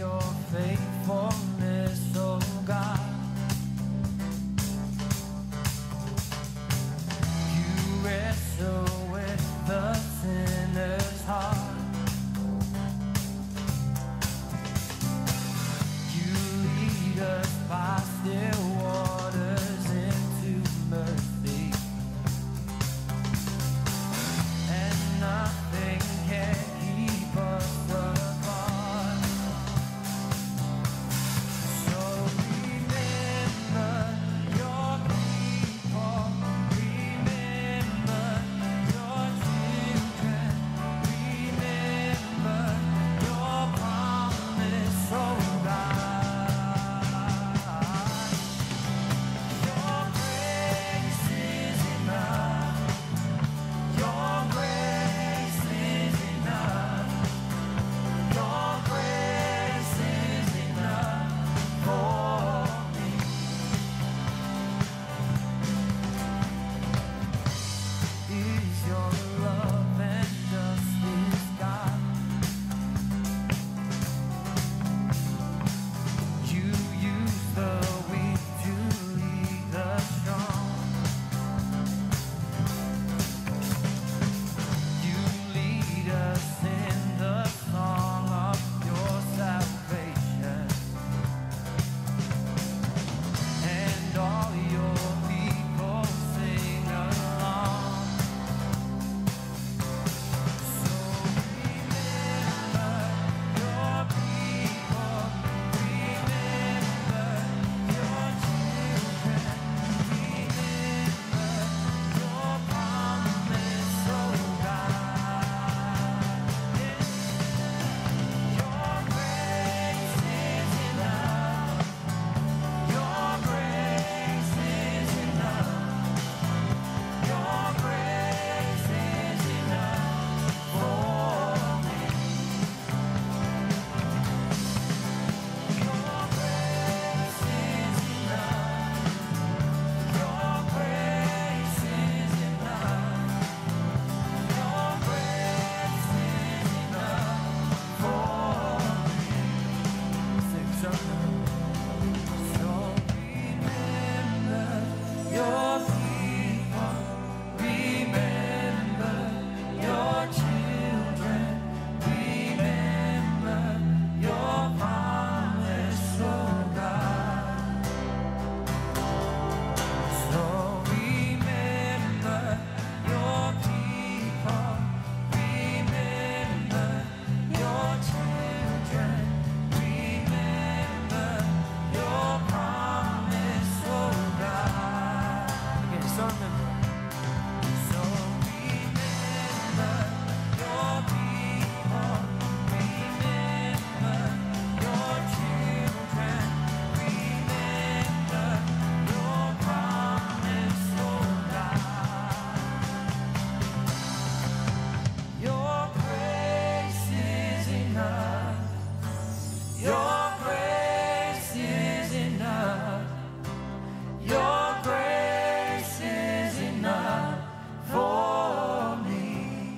your faithfulness, oh God. You wrestle with the sinner's heart. You lead us by still waters into mercy, and nothing can keep us apart. So remember your people, remember your children, remember your promise, oh God. Your grace is enough. Your grace is enough. Your grace is enough for me. Is your love and justice, God? You use the weak to lead the strong. You lead us in the song of your salvation, and all your people sing along. So remember your people, remember your children, remember your promise, oh God. Your grace is enough. Your grace is enough. Your grace is enough for me. Your grace is enough. Your grace is enough. Your grace is enough for me. Sing something. So remember your people, remember your children, remember your promise, oh God. So remember your people, remember your children, remember your promise, oh God. Okay, so remember. So remember your people, remember your children, remember your promise, oh God. Your grace is enough. Your grace is enough. Your grace is enough for me.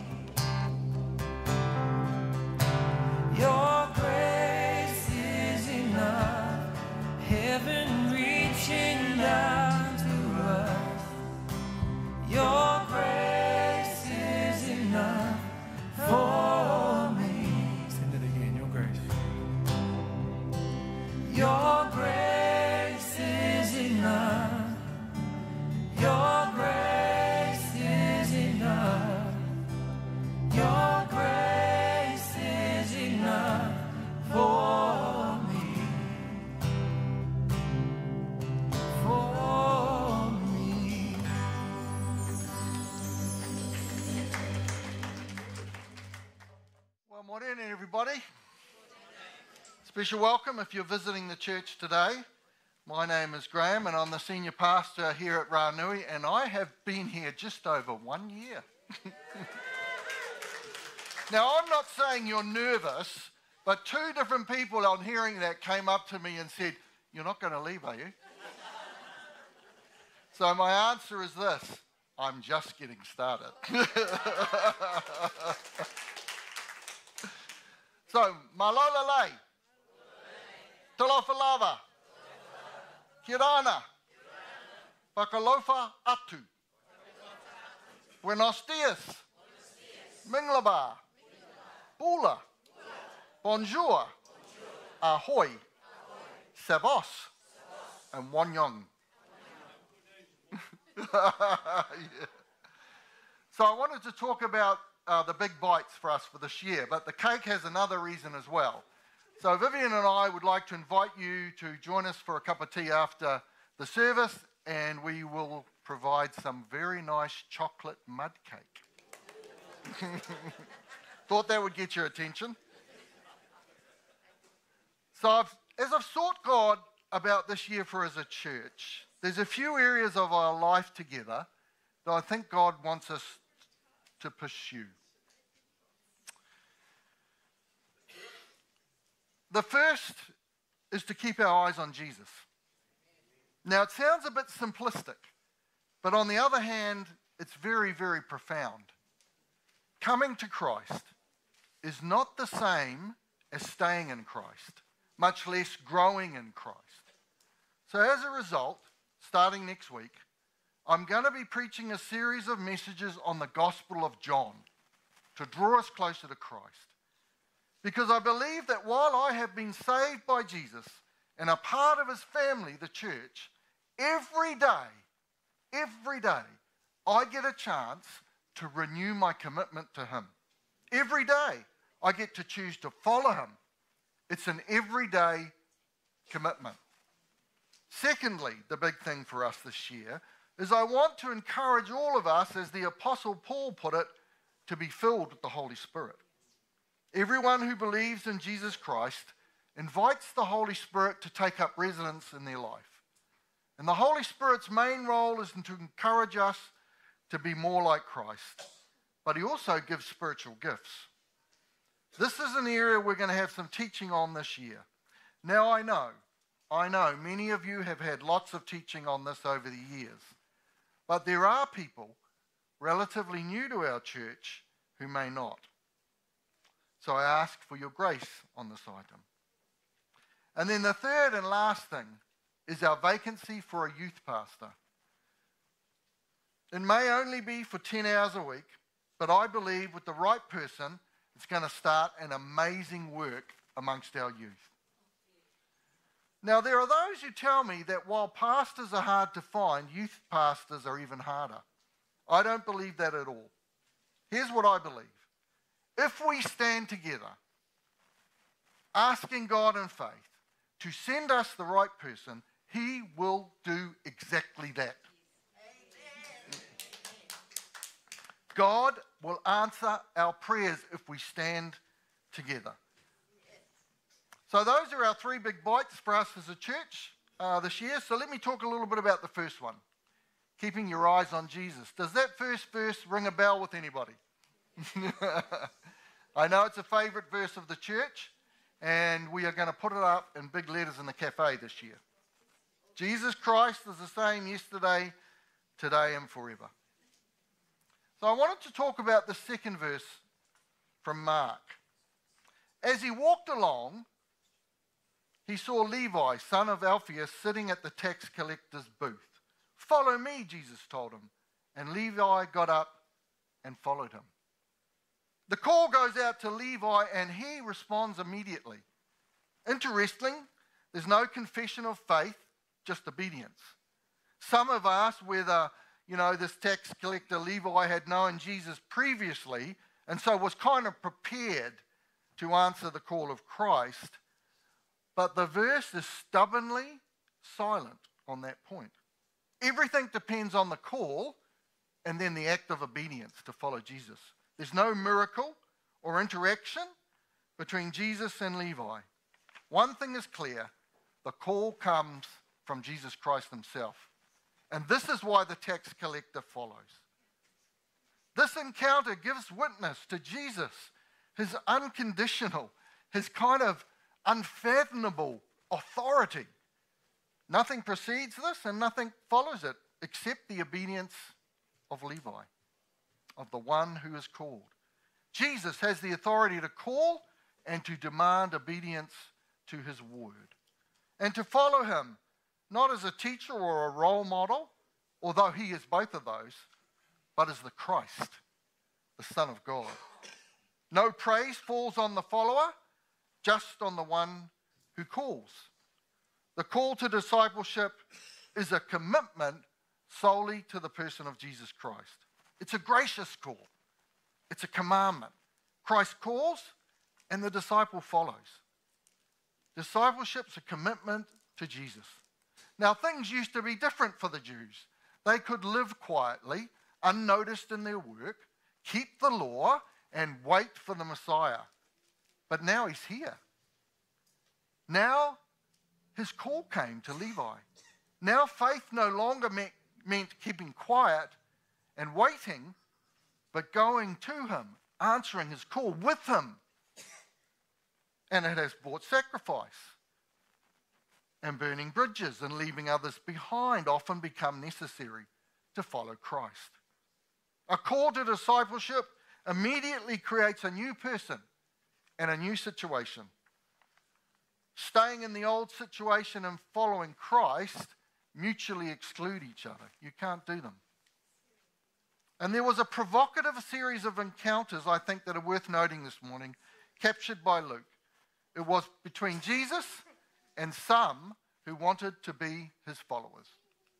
Your grace is enough. Heaven reaching down to earth. Your grace is enough for me. Sing it again. Your grace. Your grace is enough. Your grace is enough. Your grace is enough for me. For me. Well, morning, everybody. Special welcome if you're visiting the church today. My name is Graham, and I'm the senior pastor here at Ranui, and I have been here just over 1 year. Now, I'm not saying you're nervous, but two different people on hearing that came up to me and said, "You're not going to leave, are you?" So my answer is this: I'm just getting started. So, Malololei. Talafalava. Kirana. Pakalofa atu. Buenos dias. Minglaba. Bula. Bonjour. Ahoy. Savos. And Wanyong. Yeah. So I wanted to talk about the big bites for us for this year, but the cake has another reason as well. So Vivian and I would like to invite you to join us for a cup of tea after the service, and we will provide some very nice chocolate mud cake. Thought that would get your attention. So as I've sought God about this year for as a church, there's a few areas of our life together that I think God wants us to pursue. The first is to keep our eyes on Jesus. Now, it sounds a bit simplistic, but on the other hand, it's very, very profound. Coming to Christ is not the same as staying in Christ, much less growing in Christ. So as a result, starting next week, I'm going to be preaching a series of messages on the Gospel of John to draw us closer to Christ. Because I believe that while I have been saved by Jesus and a part of his family, the church, every day, I get a chance to renew my commitment to him. Every day, I get to choose to follow him. It's an everyday commitment. Secondly, the big thing for us this year is I want to encourage all of us, as the Apostle Paul put it, to be filled with the Holy Spirit. Everyone who believes in Jesus Christ invites the Holy Spirit to take up residence in their life. And the Holy Spirit's main role is to encourage us to be more like Christ, but he also gives spiritual gifts. This is an area we're going to have some teaching on this year. Now I know many of you have had lots of teaching on this over the years. But there are people relatively new to our church who may not. So I ask for your grace on this item. And then the third and last thing is our vacancy for a youth pastor. It may only be for 10 hours a week, but I believe with the right person, it's going to start an amazing work amongst our youth. Now, there are those who tell me that while pastors are hard to find, youth pastors are even harder. I don't believe that at all. Here's what I believe. If we stand together, asking God in faith to send us the right person, he will do exactly that. God will answer our prayers if we stand together. So those are our three big bites for us as a church this year. So let me talk a little bit about the first one, keeping your eyes on Jesus. Does that first verse ring a bell with anybody? I know it's a favourite verse of the church, and we are going to put it up in big letters in the cafe this year. Jesus Christ is the same yesterday, today, and forever. So I wanted to talk about the second verse from Mark. As he walked along, he saw Levi, son of Alphaeus, sitting at the tax collector's booth. "Follow me," Jesus told him. And Levi got up and followed him. The call goes out to Levi, and he responds immediately. Interesting, there's no confession of faith, just obedience. Some have asked whether, this tax collector Levi had known Jesus previously, and so was kind of prepared to answer the call of Christ. But the verse is stubbornly silent on that point. Everything depends on the call and then the act of obedience to follow Jesus. There's no miracle or interaction between Jesus and Levi. One thing is clear, the call comes from Jesus Christ himself. And this is why the tax collector follows. This encounter gives witness to Jesus, his unconditional, his kind of unfathomable authority. Nothing precedes this and nothing follows it except the obedience of Levi, of the one who is called. Jesus has the authority to call and to demand obedience to his word. and to follow him, not as a teacher or a role model, although he is both of those, but as the Christ, the Son of God. No praise falls on the follower, just on the one who calls. The call to discipleship is a commitment solely to the person of Jesus Christ. It's a gracious call. It's a commandment. Christ calls and the disciple follows. Discipleship's a commitment to Jesus. Now, things used to be different for the Jews. They could live quietly, unnoticed in their work, keep the law, and wait for the Messiah. But now he's here. Now his call came to Levi. Now faith no longer meant keeping quiet and waiting, but going to him, answering his call with him. And it has brought sacrifice. And burning bridges and leaving others behind often become necessary to follow Christ. A call to discipleship immediately creates a new person and a new situation. Staying in the old situation and following Christ mutually exclude each other. You can't do them. And there was a provocative series of encounters, I think, that are worth noting this morning, captured by Luke. It was between Jesus and some who wanted to be his followers.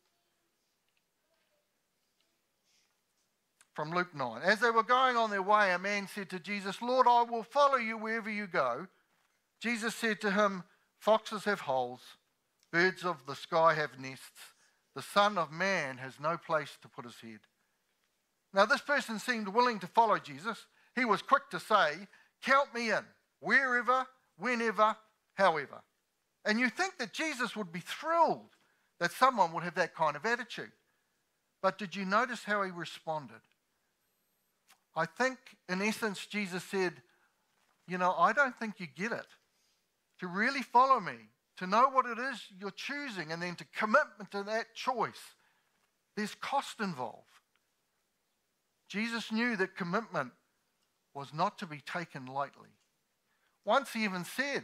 From Luke 9. As they were going on their way, a man said to Jesus, "Lord, I will follow you wherever you go." Jesus said to him, "Foxes have holes, birds of the sky have nests. The Son of Man has no place to put his head." Now this person seemed willing to follow Jesus. He was quick to say, "Count me in, wherever, whenever, however." And you think that Jesus would be thrilled that someone would have that kind of attitude. But did you notice how he responded? I think, in essence, Jesus said, I don't think you get it. To really follow me, to know what it is you're choosing, and then to commit to that choice, there's cost involved. Jesus knew that commitment was not to be taken lightly. Once he even said,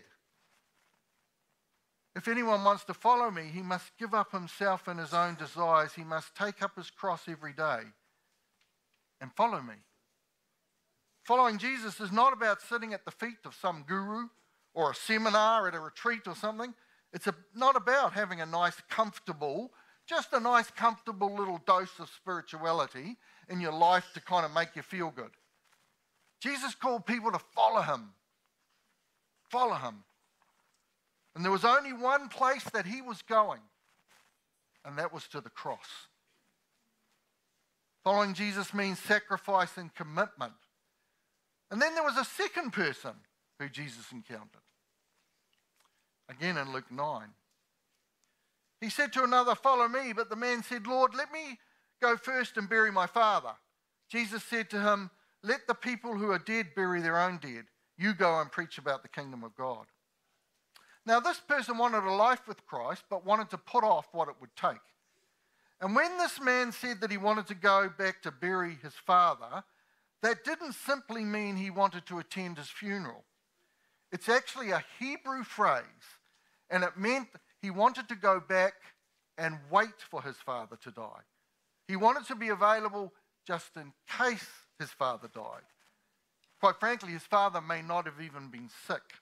if anyone wants to follow me, he must give up himself and his own desires. He must take up his cross every day and follow me. Following Jesus is not about sitting at the feet of some guru or a seminar at a retreat or something. It's not about having a nice, comfortable little dose of spirituality in your life to kind of make you feel good. Jesus called people to follow him. Follow him. And there was only one place that he was going, and that was to the cross. Following Jesus means sacrifice and commitment. And then there was a second person who Jesus encountered. Again in Luke 9. He said to another, "Follow me," but the man said, "Lord, let me go first and bury my father." Jesus said to him, "Let the people who are dead bury their own dead. You go and preach about the kingdom of God." Now this person wanted a life with Christ, but wanted to put off what it would take. And when this man said that he wanted to go back to bury his father, that didn't simply mean he wanted to attend his funeral. It's actually a Hebrew phrase, and it meant he wanted to go back and wait for his father to die. He wanted to be available just in case his father died. Quite frankly, his father may not have even been sick.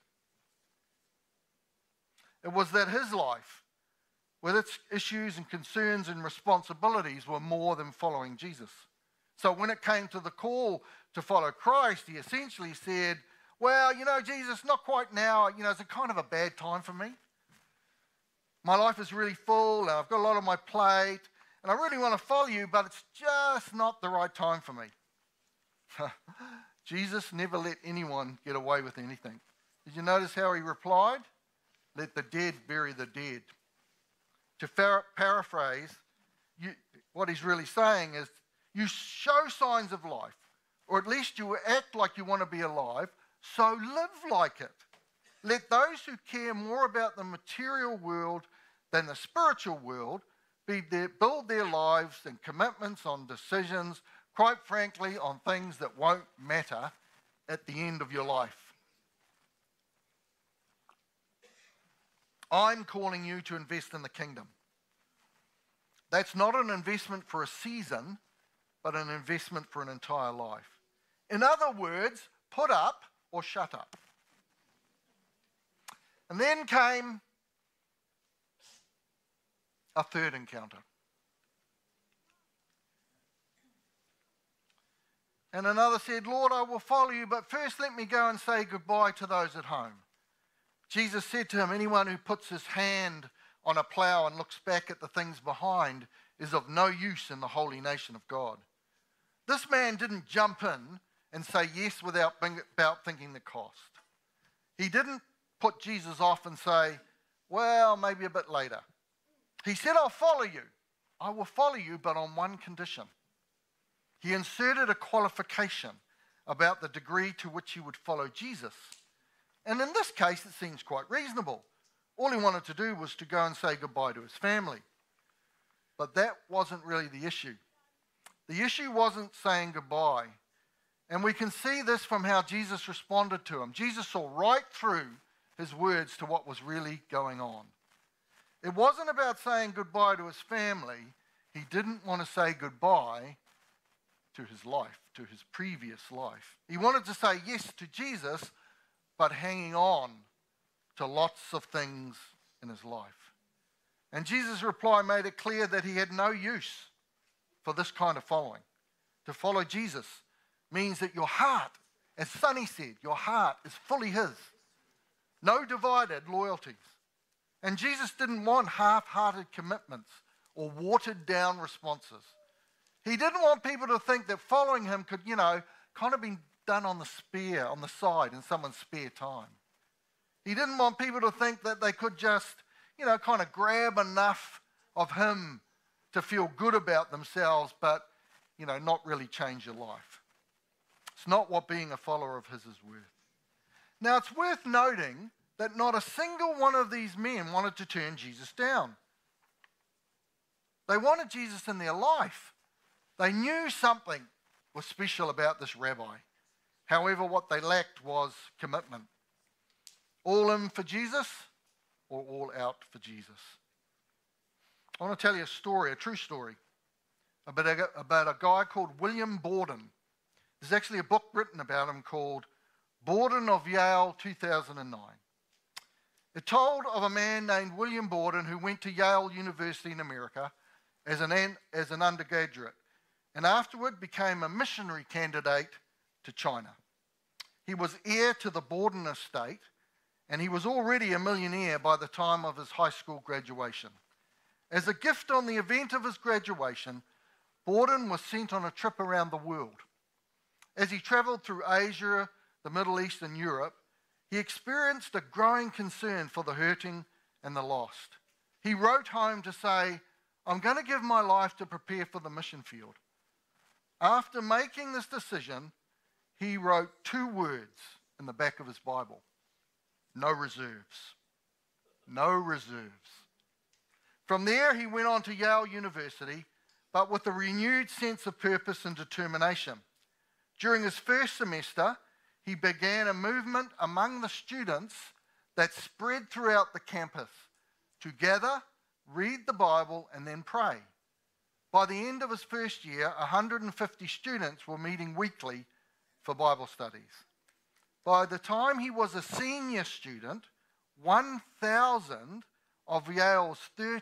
It was that his life, with its issues and concerns and responsibilities, were more than following Jesus. So when it came to the call to follow Christ, he essentially said, "Well, Jesus, not quite now. It's a kind of a bad time for me. My life is really full, and I've got a lot on my plate, and I really want to follow you, but it's just not the right time for me." Jesus never let anyone get away with anything. Did you notice how he replied? "Let the dead bury the dead." To paraphrase, what he's really saying is, you show signs of life, or at least you act like you want to be alive, so live like it. Let those who care more about the material world than the spiritual world build their lives and commitments on decisions, quite frankly, on things that won't matter at the end of your life. I'm calling you to invest in the kingdom. That's not an investment for a season, but an investment for an entire life. In other words, put up or shut up. And then came a third encounter. And another said, Lord, I will follow you, but first let me go and say goodbye to those at home. Jesus said to him, anyone who puts his hand on a plough and looks back at the things behind is of no use in the holy nation of God. This man didn't jump in and say yes without thinking the cost. He didn't put Jesus off and say, well, maybe a bit later. He said, I'll follow you. I will follow you, but on one condition. He inserted a qualification about the degree to which he would follow Jesus. And in this case, it seems quite reasonable. All he wanted to do was to go and say goodbye to his family. But that wasn't really the issue. The issue wasn't saying goodbye. And we can see this from how Jesus responded to him. Jesus saw right through his words to what was really going on. It wasn't about saying goodbye to his family. He didn't want to say goodbye to his life, to his previous life. He wanted to say yes to Jesus, but hanging on to lots of things in his life. And Jesus' reply made it clear that he had no use for this kind of following. To follow Jesus means that your heart, as Sonny said, your heart is fully his. No divided loyalties. And Jesus didn't want half-hearted commitments or watered-down responses. He didn't want people to think that following him could, kind of be done on the side in someone's spare time. He didn't want people to think that they could just, kind of grab enough of him to feel good about themselves, but, not really change your life. It's not what being a follower of his is worth. Now, it's worth noting that not a single one of these men wanted to turn Jesus down. They wanted Jesus in their life. They knew something was special about this rabbi. However, what they lacked was commitment. All in for Jesus or all out for Jesus? I want to tell you a story, a true story, about a guy called William Borden. There's actually a book written about him called Borden of Yale 2009. It told of a man named William Borden who went to Yale University in America as an undergraduate and afterward became a missionary candidate to China. He was heir to the Borden estate and he was already a millionaire by the time of his high school graduation. As a gift on the event of his graduation, Borden was sent on a trip around the world. As he travelled through Asia, the Middle East and Europe, he experienced a growing concern for the hurting and the lost. He wrote home to say, I'm going to give my life to prepare for the mission field. After making this decision, he wrote 2 words in the back of his Bible. No reserves. No reserves. From there, he went on to Yale University, but with a renewed sense of purpose and determination. During his first semester, he began a movement among the students that spread throughout the campus to gather, read the Bible, and then pray. By the end of his first year, 150 students were meeting weekly for Bible studies. By the time he was a senior student, 1,000 of Yale's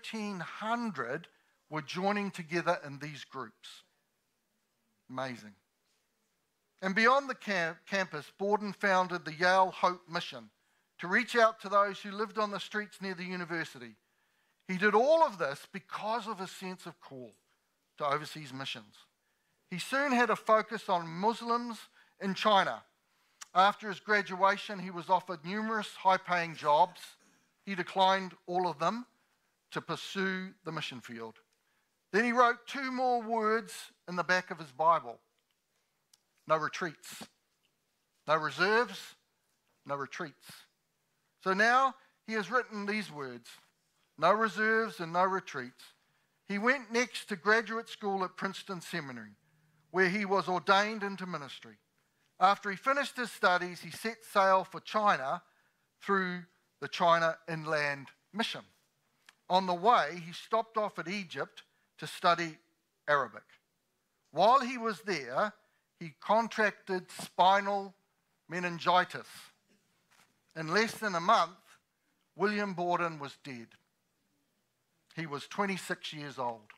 1,300 were joining together in these groups. Amazing. And beyond the campus, Borden founded the Yale Hope Mission to reach out to those who lived on the streets near the university. He did all of this because of his sense of call to overseas missions. He soon had a focus on Muslims in China. After his graduation, he was offered numerous high-paying jobs. He declined all of them to pursue the mission field. Then he wrote 2 more words in the back of his Bible. No retreats. No reserves, no retreats. So now he has written these words, no reserves and no retreats. He went next to graduate school at Princeton Seminary, where he was ordained into ministry. After he finished his studies, he set sail for China through the China Inland mission. On the way, he stopped off at Egypt to study Arabic. While he was there, he contracted spinal meningitis. In less than a month, William Borden was dead. He was 26 years old.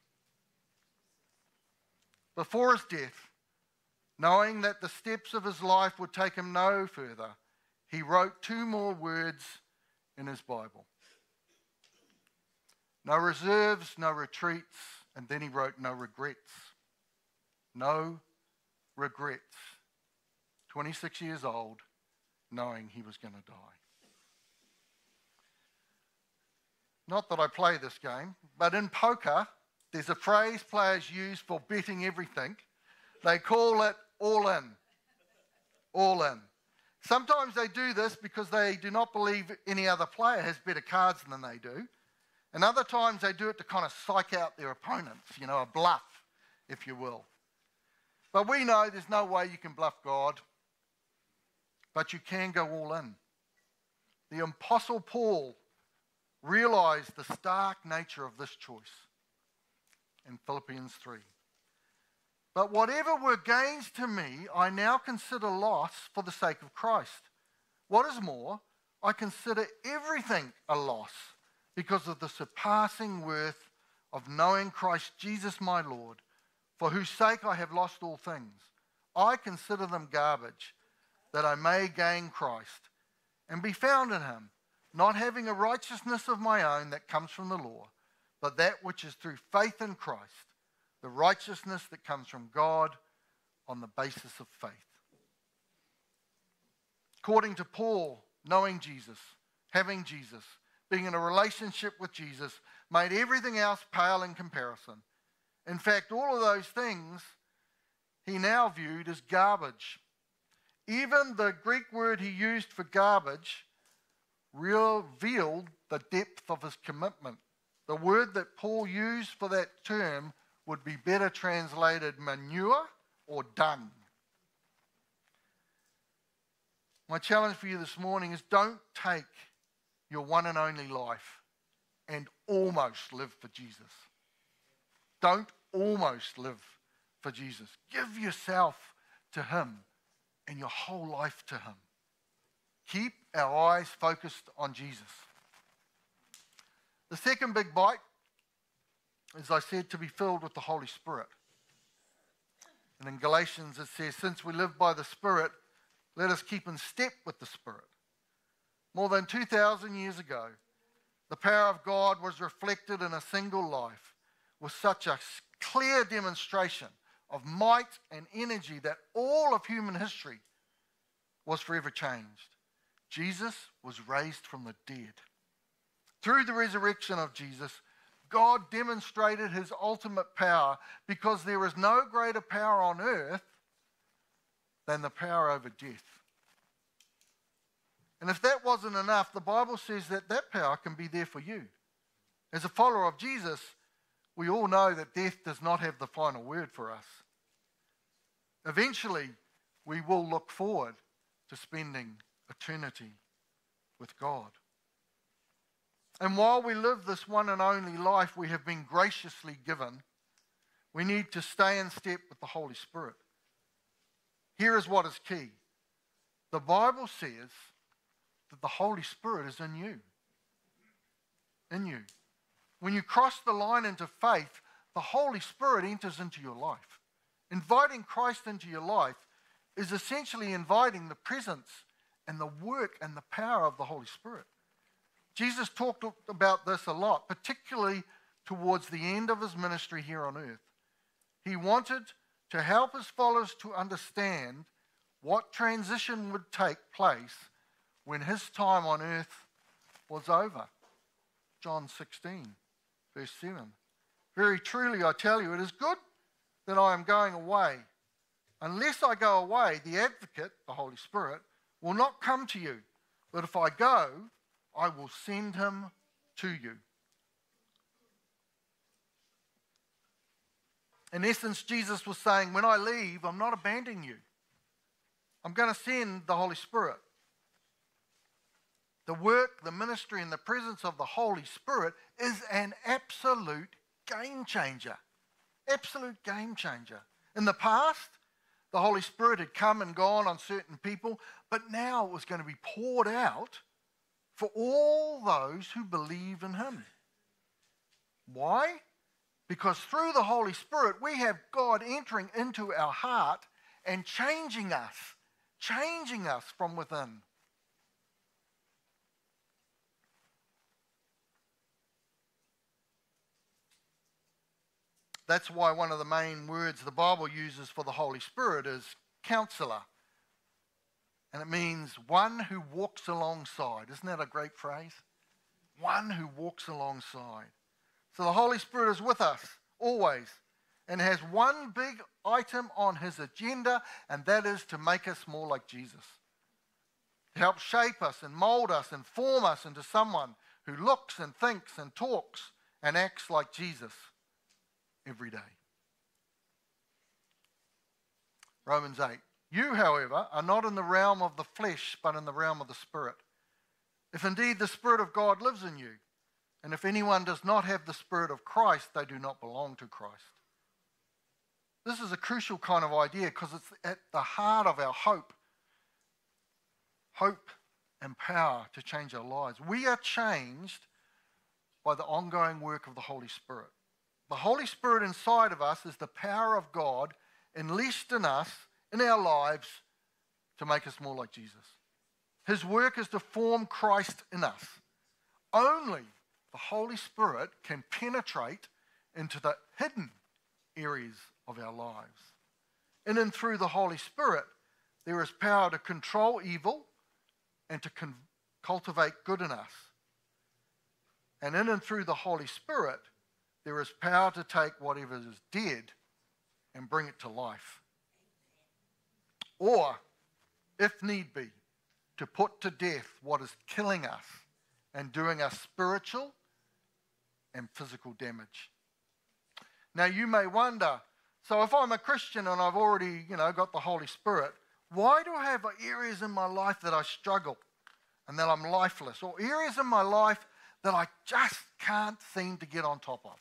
Before his death, knowing that the steps of his life would take him no further, he wrote 2 more words in his Bible. No reserves, no retreats, and then he wrote no regrets. No regrets. 26 years old, knowing he was going to die. Not that I play this game, but in poker, there's a phrase players use for betting everything. They call it all in. All in. Sometimes they do this because they do not believe any other player has better cards than they do. And other times they do it to kind of psych out their opponents, a bluff, if you will. But we know there's no way you can bluff God, but you can go all in. The Apostle Paul realized the stark nature of this choice in Philippians 3. But whatever were gains to me, I now consider loss for the sake of Christ. What is more, I consider everything a loss because of the surpassing worth of knowing Christ Jesus my Lord, for whose sake I have lost all things. I consider them garbage, that I may gain Christ and be found in him, not having a righteousness of my own that comes from the law, but that which is through faith in Christ, the righteousness that comes from God on the basis of faith. According to Paul, knowing Jesus, having Jesus, being in a relationship with Jesus, made everything else pale in comparison. In fact, all of those things he now viewed as garbage. Even the Greek word he used for garbage revealed the depth of his commitment. The word that Paul used for that term would be better translated manure or dung. My challenge for you this morning is don't take your one and only life and almost live for Jesus. Don't almost live for Jesus. Give yourself to him and your whole life to him. Keep our eyes focused on Jesus. The second big bite, as I said, to be filled with the Holy Spirit. And in Galatians it says, since we live by the Spirit, let us keep in step with the Spirit. More than 2,000 years ago, the power of God was reflected in a single life with such a clear demonstration of might and energy that all of human history was forever changed. Jesus was raised from the dead. Through the resurrection of Jesus, God demonstrated his ultimate power because there is no greater power on earth than the power over death. And if that wasn't enough, the Bible says that that power can be there for you. As a follower of Jesus, we all know that death does not have the final word for us. Eventually, we will look forward to spending eternity with God. And while we live this one and only life we have been graciously given, we need to stay in step with the Holy Spirit. Here is what is key. The Bible says that the Holy Spirit is in you. In you. When you cross the line into faith, the Holy Spirit enters into your life. Inviting Christ into your life is essentially inviting the presence and the work and the power of the Holy Spirit. Jesus talked about this a lot, particularly towards the end of his ministry here on earth. He wanted to help his followers to understand what transition would take place when his time on earth was over. John 16, verse 7. Very truly I tell you, it is good that I am going away. Unless I go away, the advocate, the Holy Spirit, will not come to you. But if I go, I will send him to you. In essence, Jesus was saying, when I leave, I'm not abandoning you. I'm going to send the Holy Spirit. The work, the ministry, and the presence of the Holy Spirit is an absolute game changer. Absolute game changer. In the past, the Holy Spirit had come and gone on certain people, but now it was going to be poured out for all those who believe in him. Why? Because through the Holy Spirit, we have God entering into our heart and changing us from within. That's why one of the main words the Bible uses for the Holy Spirit is counselor. And it means one who walks alongside. Isn't that a great phrase? One who walks alongside. So the Holy Spirit is with us always and has one big item on his agenda, and that is to make us more like Jesus. To help shape us and mold us and form us into someone who looks and thinks and talks and acts like Jesus every day. Romans 8. You, however, are not in the realm of the flesh, but in the realm of the Spirit. If indeed the Spirit of God lives in you, and if anyone does not have the Spirit of Christ, they do not belong to Christ. This is a crucial kind of idea because it's at the heart of our hope and power to change our lives. We are changed by the ongoing work of the Holy Spirit. The Holy Spirit inside of us is the power of God unleashed in us, in our lives, to make us more like Jesus. His work is to form Christ in us. Only the Holy Spirit can penetrate into the hidden areas of our lives. In and through the Holy Spirit, there is power to control evil and to cultivate good in us. And in and through the Holy Spirit, there is power to take whatever is dead and bring it to life. Or, if need be, to put to death what is killing us and doing us spiritual and physical damage. Now you may wonder, so if I'm a Christian and I've already, got the Holy Spirit, why do I have areas in my life that I struggle and that I'm lifeless, or areas in my life that I just can't seem to get on top of?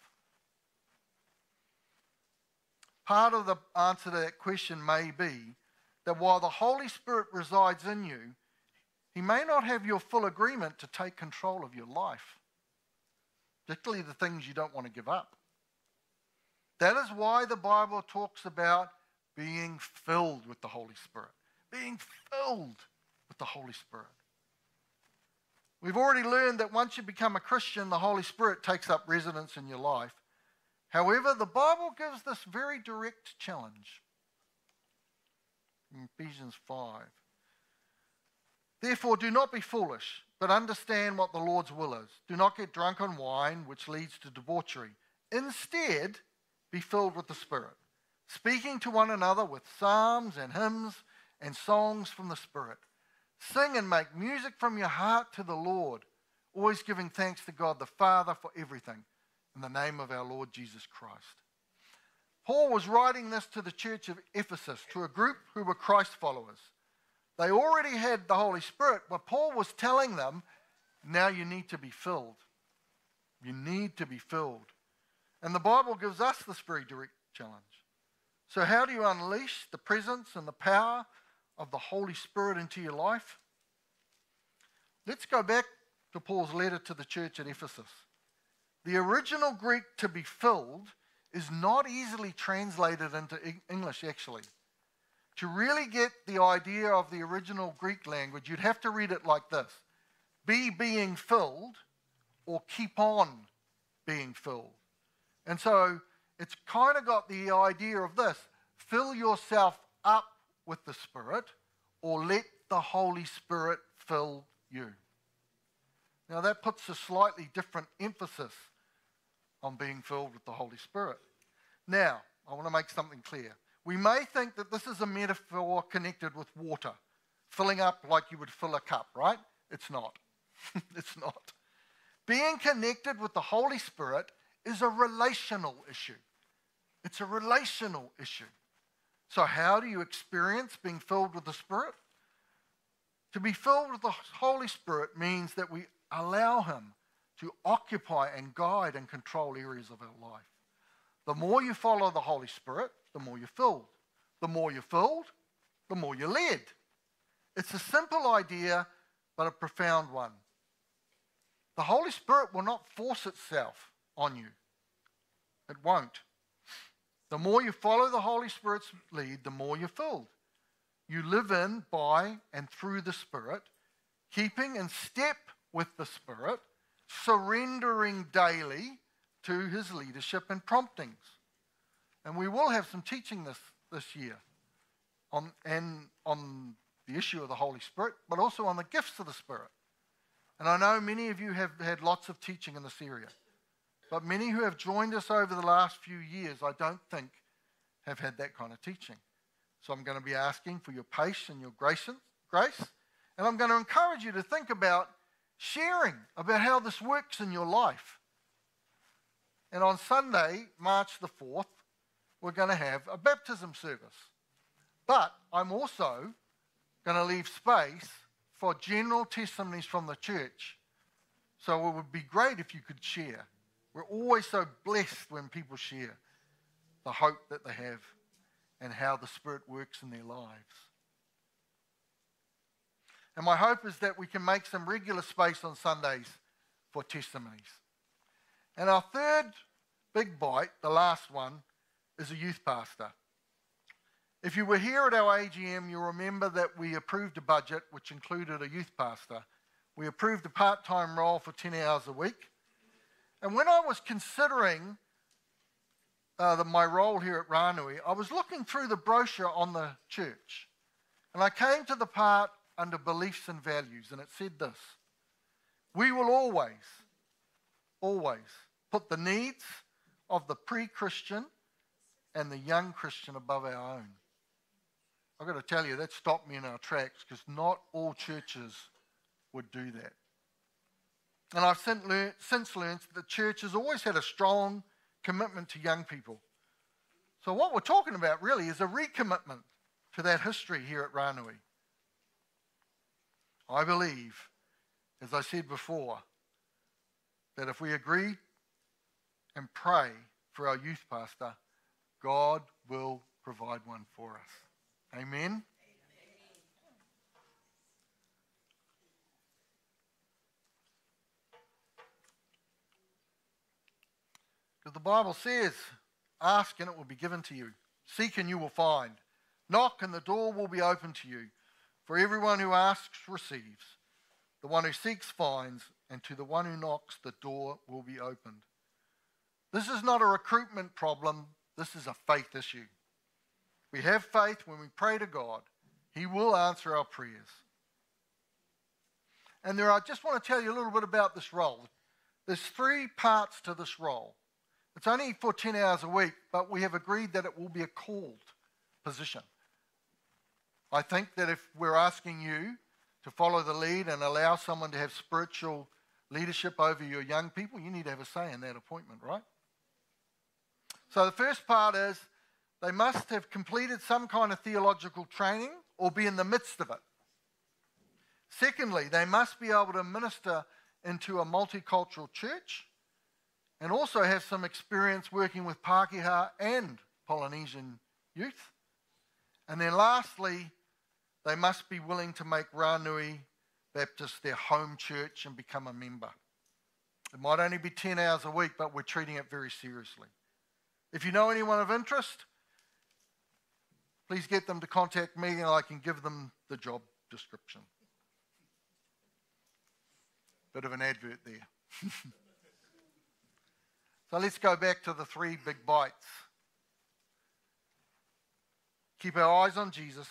Part of the answer to that question may be that while the Holy Spirit resides in you, he may not have your full agreement to take control of your life, particularly the things you don't want to give up. That is why the Bible talks about being filled with the Holy Spirit. Being filled with the Holy Spirit. We've already learned that once you become a Christian, the Holy Spirit takes up residence in your life. However, the Bible gives this very direct challenge. In Ephesians 5. Therefore, do not be foolish, but understand what the Lord's will is. Do not get drunk on wine, which leads to debauchery. Instead, be filled with the Spirit, speaking to one another with psalms and hymns and songs from the Spirit. Sing and make music from your heart to the Lord, always giving thanks to God the Father for everything, in the name of our Lord Jesus Christ. Paul was writing this to the church of Ephesus, to a group who were Christ followers. They already had the Holy Spirit, but Paul was telling them, now you need to be filled. You need to be filled. And the Bible gives us this very direct challenge. So how do you unleash the presence and the power of the Holy Spirit into your life? Let's go back to Paul's letter to the church at Ephesus. The original Greek to be filled is not easily translated into English, actually. To really get the idea of the original Greek language, you'd have to read it like this. Be being filled, or keep on being filled. And so it's kind of got the idea of this. Fill yourself up with the Spirit, or let the Holy Spirit fill you. Now that puts a slightly different emphasis on being filled with the Holy Spirit. Now, I want to make something clear. We may think that this is a metaphor connected with water, filling up like you would fill a cup, right? It's not. It's not. Being connected with the Holy Spirit is a relational issue. It's a relational issue. So how do you experience being filled with the Spirit? To be filled with the Holy Spirit means that we allow him to occupy and guide and control areas of our life. The more you follow the Holy Spirit, the more you're filled. The more you're filled, the more you're led. It's a simple idea, but a profound one. The Holy Spirit will not force itself on you. It won't. The more you follow the Holy Spirit's lead, the more you're filled. You live in, by, and through the Spirit, keeping in step with the Spirit, surrendering daily to his leadership and promptings. And we will have some teaching this year on the issue of the Holy Spirit, but also on the gifts of the Spirit. And I know many of you have had lots of teaching in this area, but many who have joined us over the last few years, I don't think, have had that kind of teaching. So I'm going to be asking for your patience and your grace, and I'm going to encourage you to think about sharing about how this works in your life. And on Sunday, March the 4th, we're going to have a baptism service. But I'm also going to leave space for general testimonies from the church. So it would be great if you could share. We're always so blessed when people share the hope that they have and how the Spirit works in their lives. And my hope is that we can make some regular space on Sundays for testimonies. And our third big bite, the last one, is a youth pastor. If you were here at our AGM, you'll remember that we approved a budget which included a youth pastor. We approved a part-time role for 10 hours a week. And when I was considering my role here at Ranui, I was looking through the brochure on the church. And I came to the part under beliefs and values, and it said this: we will always put the needs of the pre-Christian and the young Christian above our own. I've got to tell you, that stopped me in our tracks, because not all churches would do that. And I've since learned that the church has always had a strong commitment to young people. So what we're talking about really is a recommitment to that history here at Ranui. I believe, as I said before, that if we agree and pray for our youth pastor, God will provide one for us. Amen? Because the Bible says, ask and it will be given to you. Seek and you will find. Knock and the door will be open to you. For everyone who asks receives. The one who seeks finds. And to the one who knocks, the door will be opened. This is not a recruitment problem. This is a faith issue. We have faith when we pray to God. He will answer our prayers. And I just want to tell you a little bit about this role. There's 3 parts to this role. It's only for 10 hours a week, but we have agreed that it will be a called position. I think that if we're asking you to follow the lead and allow someone to have spiritual leadership over your young people, you need to have a say in that appointment, right? So the first part is they must have completed some kind of theological training or be in the midst of it. Secondly, they must be able to minister into a multicultural church and also have some experience working with Pākehā and Polynesian youth. And then lastly, they must be willing to make Ranui Baptist their home church and become a member. It might only be 10 hours a week, but we're treating it very seriously. If you know anyone of interest, please get them to contact me and I can give them the job description. Bit of an advert there. So let's go back to the 3 big bites. Keep our eyes on Jesus.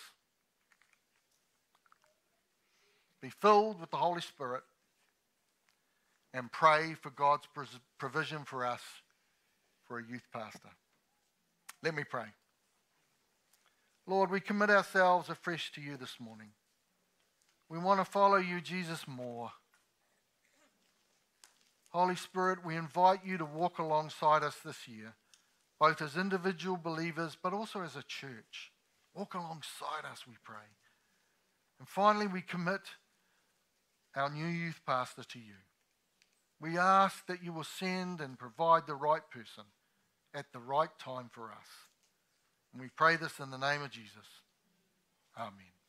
Be filled with the Holy Spirit. And pray for God's provision for us for a youth pastor. Let me pray. Lord, we commit ourselves afresh to you this morning. We want to follow you, Jesus, more. Holy Spirit, we invite you to walk alongside us this year, both as individual believers, but also as a church. Walk alongside us, we pray. And finally, we commit our new youth pastor to you. We ask that you will send and provide the right person at the right time for us. And we pray this in the name of Jesus. Amen.